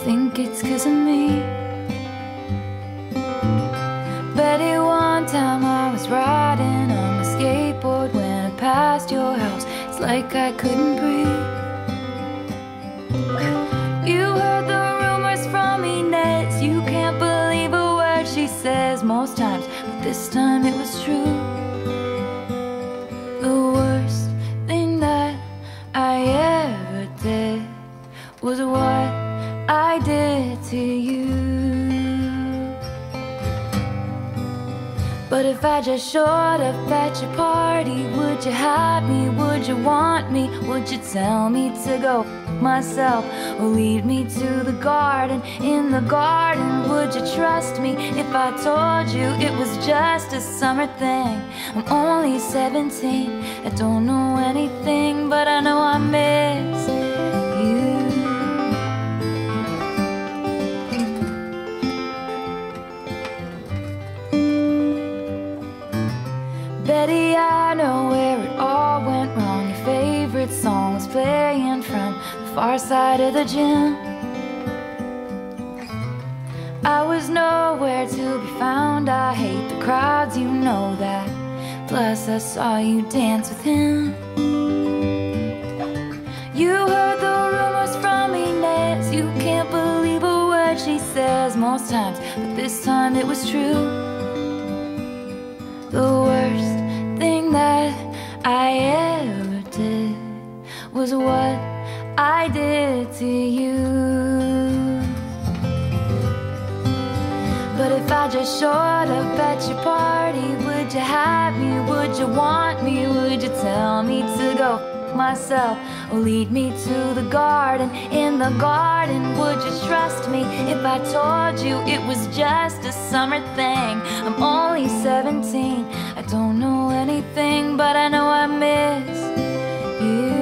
think it's 'cause of me. Betty, one time I was riding on my skateboard when I passed your house. It's like I couldn't breathe. You heard the rumors from Inez. You can't believe a word she says most times, but this time it was true. The worst thing that I ever did was what I did to you. But if I just showed up at your party, would you have me? Would you want me? Would you tell me to go myself or lead me to the garden? In the garden, would you trust me if I told you it was just a summer thing? I'm only 17, I don't know anything, but I know I miss you. Betty, I know where it all went wrong. Your favorite song was playing from the far side of the gym. I was nowhere to be found. I hate the crowds, you know that. Plus I saw you dance with him. You heard the rumors from Inez. You can't believe a word she says most times, but this time it was true. The worst thing that I ever did was what I did to you. But if I just showed up at your party, would you have me? Would you want me? Would you tell me to go myself or lead me to the garden? In the garden, would you trust me if I told you it was just a summer thing? I'm only 17, I don't know anything, but I know I miss you.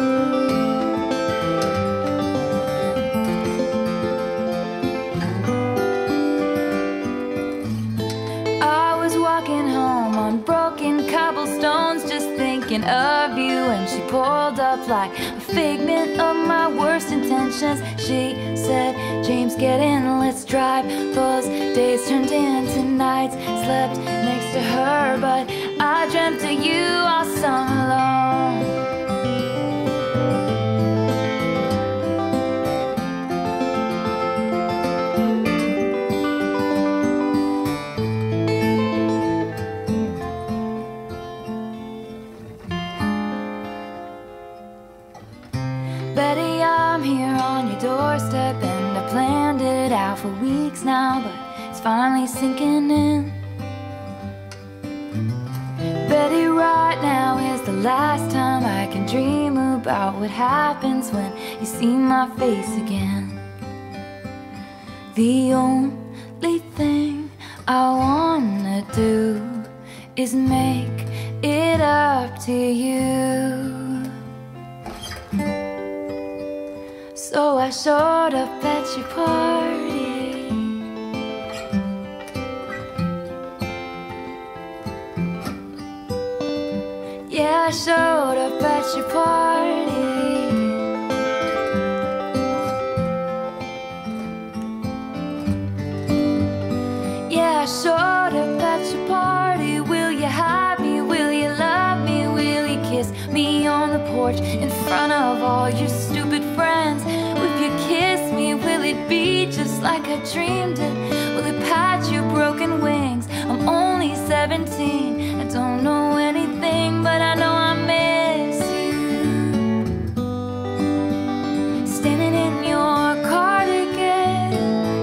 I was walking home on broken cobblestones, just thinking of you, and she pulled up like a figment of my worst intentions. She said, James, get in, let's drive. Those days turned into nights. Slept next to her, but I dreamt of you all summer long. Betty, I'm here on your doorstep, and I planned it out for weeks now, but it's finally sinking in. Betty, right now is the last time I can dream about what happens when you see my face again. The only thing I wanna do is make it up to you. So I showed up at your party. Yeah, I showed up at your party. Yeah, I showed up at your party. Will you have me? Will you love me? Will you kiss me on the porch in front of all your stupid friends? If you kiss me, will it be just like I dreamed it? Will it patch your broken wings? I'm only 17, I don't know anything, but I know I miss you. Standing in your cardigan,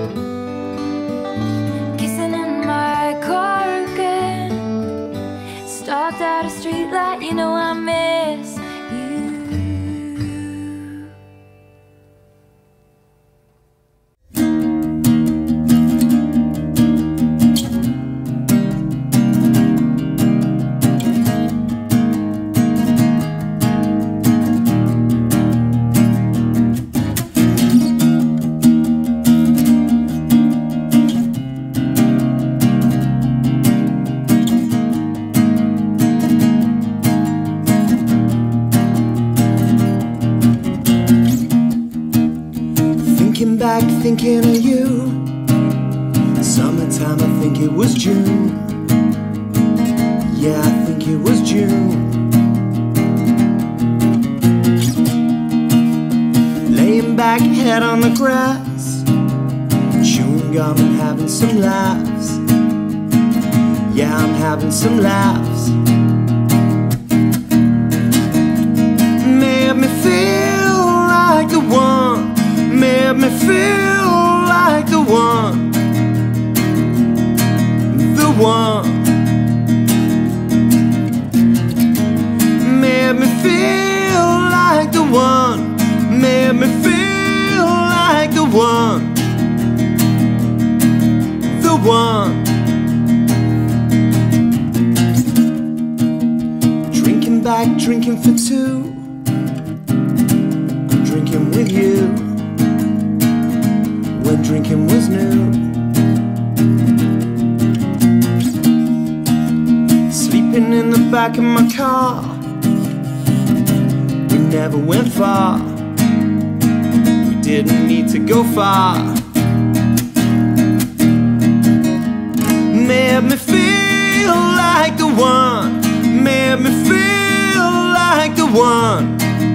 kissing in my car again. Stopped at a street light, you know I miss you. Drinking back, thinking of you. Summertime, I think it was June. Yeah, I think it was June. Laying back, head on the grass, chewing gum and having some laughs. Yeah, I'm having some laughs. Made me feel like the one. Made me feel like the one. The one. Made me feel like the one. Made me feel like the one. The one. Drinking back, drinking for two. I'm drinking with you when drinking was new. Sleeping in the back of my car. We never went far. We didn't need to go far. Made me feel like the one. Made me feel like the one.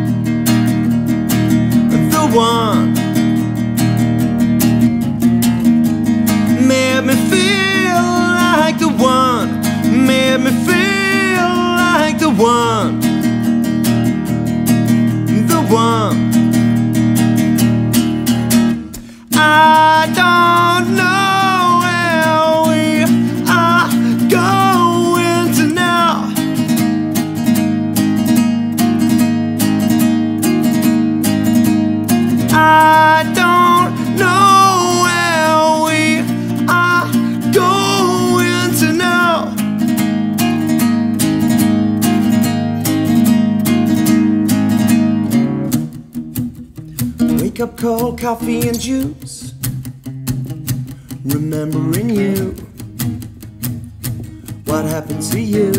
The one. Made me feel like the one. Made me feel like the one. The one. I don't know where we are going to now. I don't know where we are going to now. Wake up, cold coffee and juice, remembering you. What happened to you?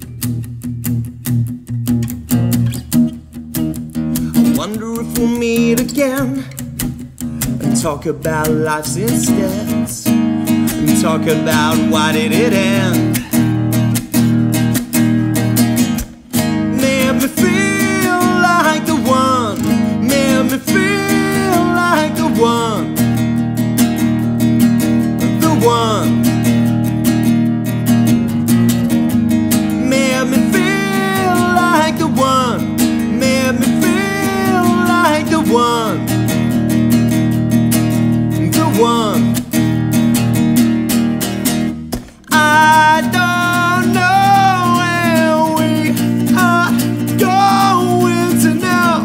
I wonder if we'll meet again and talk about life instead, and talk about why did it end. Made me feel like the one. Made me feel like the one. The one. Made me feel like the one. Made me feel like the one. The one. I don't know where we are going to now.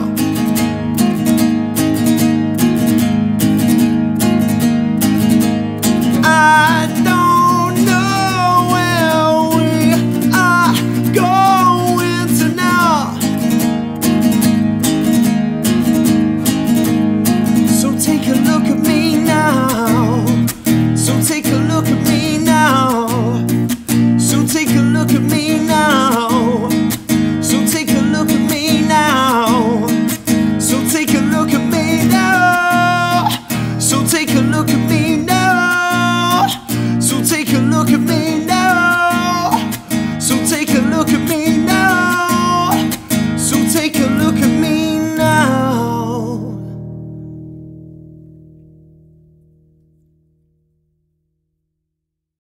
I don't know where we are going to now. So take a look at me now. So take a look at me now. So take a look at me now. So take a look at me now. So take a look at me now. So take a look at me now. So take a look at me